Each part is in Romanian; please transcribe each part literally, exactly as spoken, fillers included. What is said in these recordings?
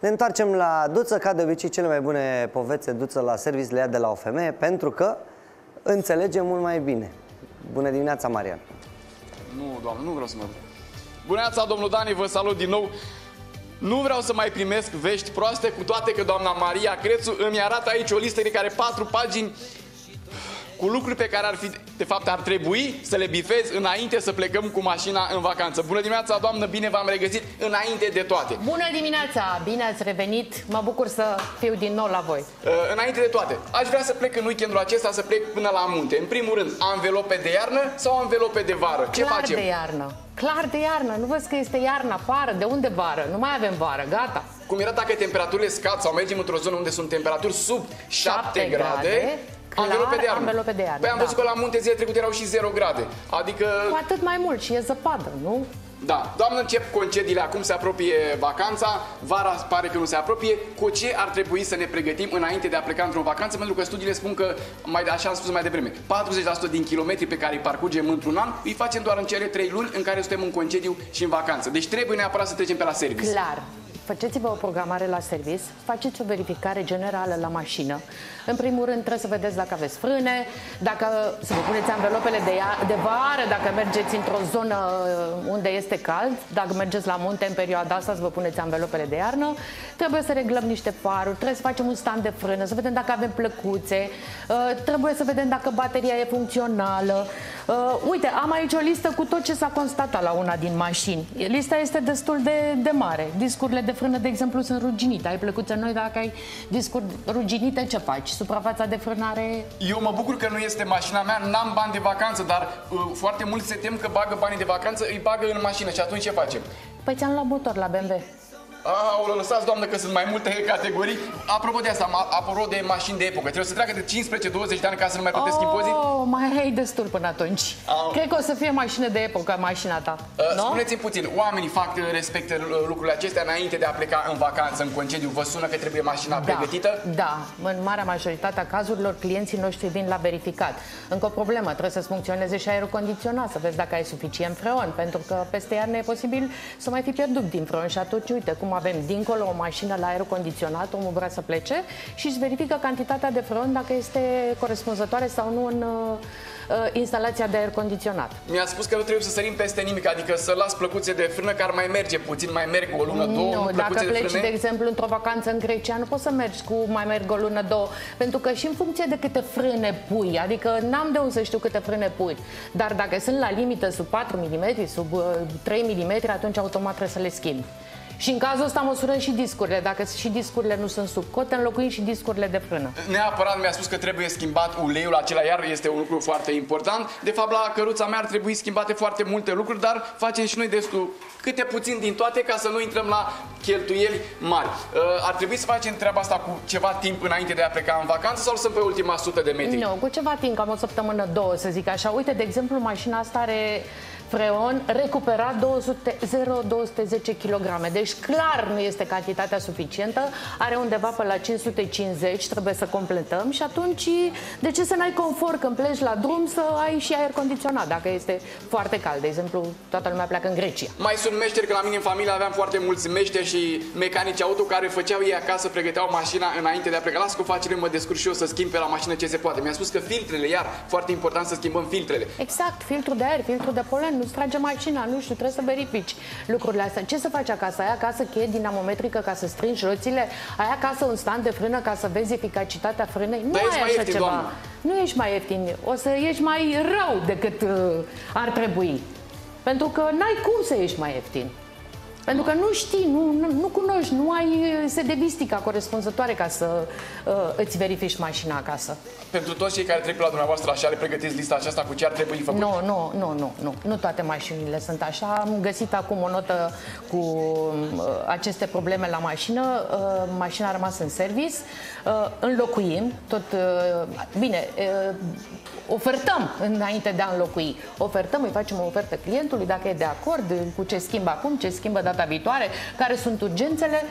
Ne întoarcem la Duță, ca de obicei cele mai bune povețe Duță la service le ia de la o femeie, pentru că înțelege mult mai bine. Bună dimineața, Marian. Nu, doamne, nu vreau să mă... Bună dimineața, domnul Dani, vă salut din nou. Nu vreau să mai primesc vești proaste, cu toate că doamna Maria Crețu îmi arată aici o listă de care patru pagini cu lucruri pe care ar fi, de fapt ar trebui să le bifez înainte să plecăm cu mașina în vacanță. Bună dimineața, doamnă, bine v-am regăsit înainte de toate. Bună dimineața, bine ați revenit, mă bucur să fiu din nou la voi. Uh, înainte de toate, aș vrea să plec în weekendul acesta, să plec până la munte. În primul rând, anvelope de iarnă sau anvelope de vară? Ce Clar facem? de iarnă, clar de iarnă, nu văd că este iarnă afară, de unde vară? Nu mai avem vară, gata. Cum era dacă temperaturile scad sau mergem într-o zonă unde sunt temperaturi sub șapte grade, clar, anvelope de iarnă. anvelope de iarnă. Păi am văzut da. că la munte zilele trecute erau și zero grade. Adică... Cu atât mai mult și e zăpadă, nu? Da, doamnă, încep concediile, acum se apropie vacanța, vara pare că nu se apropie. Cu ce ar trebui să ne pregătim înainte de a pleca într-o vacanță? Pentru că studiile spun că, mai, așa am spus mai devreme, patruzeci la sută din kilometri pe care îi parcurgem într-un an, îi facem doar în cele trei luni în care suntem în concediu și în vacanță. Deci trebuie neapărat să trecem pe la service. Clar. Faceți-vă o programare la service, faceți o verificare generală la mașină. În primul rând trebuie să vedeți dacă aveți frâne, dacă să vă puneți anvelopele de, de vară, dacă mergeți într-o zonă unde este cald, dacă mergeți la munte în perioada asta să vă puneți anvelopele de iarnă. Trebuie să reglăm niște faruri, trebuie să facem un stand de frână, să vedem dacă avem plăcuțe, trebuie să vedem dacă bateria e funcțională. Uite, am aici o listă cu tot ce s-a constatat la una din mașini. Lista este destul de, de mare. Discurile de frână, de exemplu, sunt ruginite. Ai plăcuțe noi, dacă ai discuri ruginite, ce faci? Suprafața de frânare... Eu mă bucur că nu este mașina mea, n-am bani de vacanță, dar uh, foarte mulți se tem că bagă banii de vacanță, îi bagă în mașină și atunci ce facem? Păi ți-am luat motor la B M W. Ah, o lăsați, doamnă, că sunt mai multe categorii. Apropo de asta, apropo de mașini de epocă, trebuie să treacă de cincisprezece douăzeci de ani ca să nu mai plătesc oh, impozit? Mai ai destul până atunci. Oh. Cred că o să fie mașină de epocă, mașina ta. Uh, no? Spuneți-mi puțin, oamenii fac, respectă lucrurile acestea înainte de a pleca în vacanță, în concediu? Vă sună că trebuie mașina da, pregătită? Da, în marea majoritate a cazurilor, clienții noștri vin la verificat. Încă o problemă, trebuie să-ți funcționeze și aerul condiționat, să vezi dacă ai suficient freon, pentru că peste iarnă e posibil să mai fi pierdut din freon și atunci, uite, cum avem dincolo o mașină la aer condiționat, omul vrea să plece și își verifică cantitatea de freon dacă este corespunzătoare sau nu în uh, instalația de aer condiționat. Mi-a spus că nu trebuie să sărim peste nimic, adică să las plăcuțe de frână care ar mai merge puțin, mai merg o lună, două, nu, nu dacă plăcuțe pleci, de frâne. de exemplu, într-o vacanță în Grecia, nu poți să mergi cu mai merg o lună, două, pentru că și în funcție de câte frâne pui, adică n-am de unde să știu câte frâne pui, dar dacă sunt la limită sub patru milimetri, sub uh, trei milimetri, atunci automat trebuie să le schimbi. Și în cazul ăsta măsurăm și discurile. Dacă și discurile nu sunt sub cote, înlocuim și discurile de frână. Neapărat mi-a spus că trebuie schimbat uleiul acela, iar este un lucru foarte important. De fapt, la căruța mea ar trebui schimbate foarte multe lucruri, dar facem și noi destul câte puțin din toate ca să nu intrăm la cheltuieli mari. Uh, ar trebui să facem treaba asta cu ceva timp înainte de a pleca în vacanță sau lăsăm pe ultima sută de metri? Nu, cu ceva timp, cam o săptămână, două, să zic așa. Uite, de exemplu, mașina asta are freon recuperat două sute, zero virgulă două sute zece kilograme. Deci clar nu este cantitatea suficientă. Are undeva pe la cinci sute cincizeci, trebuie să completăm și atunci de ce să n-ai confort când pleci la drum să ai și aer condiționat dacă este foarte cald? De exemplu, toată lumea pleacă în Grecia. Mai sunt meșteri, că la mine în familie aveam foarte mulți meșteri și mecanici auto care făceau ei acasă, pregăteau mașina înainte de a pleca. Las cu facere, mă descurc și eu să schimb pe la mașină ce se poate. Mi-a spus că filtrele, iar foarte important să schimbăm filtrele. Exact, filtru de aer, filtru de polen, nu-ți trage mașina, nu știu, trebuie să verifici lucrurile astea. Ce să faci acasă? Ai acasă cheie dinamometrică ca să strângi roțile? Ai acasă un stand de frână ca să vezi eficacitatea frânei? Nu ai așa ieftin, ceva. doamnă. Nu ești mai ieftin, o să ieși mai rău decât uh, ar trebui. Pentru că n-ai cum să ieși mai ieftin. Pentru că nu știi, nu, nu, nu cunoști, nu ai sedevistica corespunzătoare ca să uh, îți verifici mașina acasă. Pentru toți cei care trec la dumneavoastră așa, le pregătiți lista aceasta cu ce ar trebui făcut? Nu, nu, nu, nu, nu. Nu toate mașinile sunt așa. Am găsit acum o notă cu uh, aceste probleme la mașină. Uh, mașina a rămas în service. Uh, înlocuim tot... Uh, bine... Uh, ofertăm înainte de a înlocui. Ofertăm, îi facem o ofertă clientului, dacă e de acord cu ce schimbă acum, ce schimbă data viitoare, care sunt urgențele.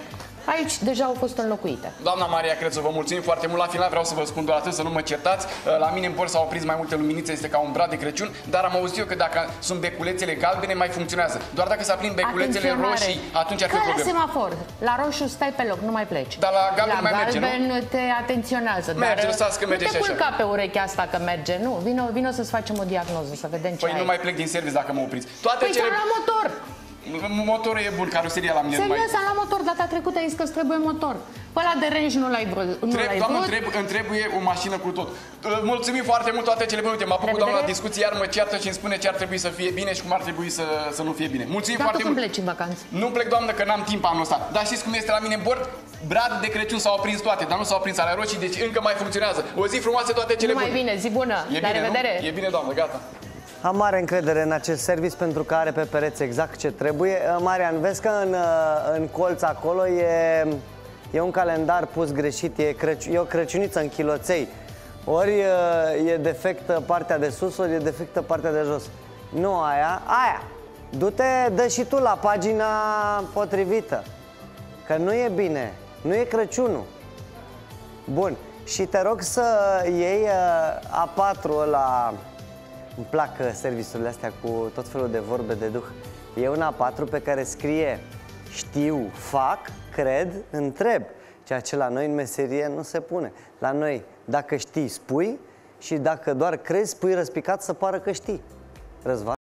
Aici deja au fost înlocuite. Doamna Maria Crețu, vă mulțumim foarte mult. La final vreau să vă spun doar atât, să nu mă certați. La mine în bord s-au oprit mai multe luminițe, este ca un brad de Crăciun, dar am auzit eu că dacă sunt beculețele galbene, mai funcționează. Doar dacă se aprind beculețele roșii, atunci ar fi ca problemă. la semafor. La roșu stai pe loc, nu mai pleci. Dar la galben la mai merge, nu? galben te atenționează. Merge, dar lăsați că merge nu și te așa. culca pe urechea asta că merge, nu. Vino, vino să-ți facem o diagnoză, să vedem ce Păi ai. nu mai plec din serviciu dacă mă opriți. Toate Păi cele... la motor! Motorul e bun, caroseria la mine nu mai... Serios, am la motor, data trecută ai zis că îți trebuie motor. Pe ăla de range nu l-ai vrut. Nu Treb, l-ai doamnă, vrut. treb, îmi trebuie o mașină cu tot. Mulțumim foarte mult, toate cele bune. Uite, m-a făcut doamna la discuție, iar mă ceartă și îmi spune ce ar trebui să fie bine și cum ar trebui să, să nu fie bine. Mulțumim Dar foarte tu când mult. pleci în vacanță? Nu plec, doamnă, că n-am timp anul ăsta. Dar știți cum este la mine în bord? Brad de Crăciun s-au aprins toate, dar nu s-au aprins ale roșii, deci încă mai funcționează. O zi frumoasă, toate cele Numai bune. bine, zi bună. E La bine, revedere. nu? E bine, doamnă, gata. Am mare încredere în acest serviciu pentru că are pe pereți exact ce trebuie. Marian, vezi că în, în colț acolo e, e un calendar pus greșit, e, crăci, e o crăciuniță în chiloței. Ori e defectă partea de sus, ori e defectă partea de jos. Nu aia, aia. Du-te, dă și tu la pagina potrivită. Că nu e bine, nu e Crăciunul. Bun, și te rog să iei A patru ăla. Îmi plac serviciurile astea cu tot felul de vorbe de duh. E un A patru pe care scrie știu, fac, cred, întreb. Ceea ce la noi în meserie nu se pune. La noi, dacă știi, spui, și dacă doar crezi, spui răspicat să pară că știi. Răzvan?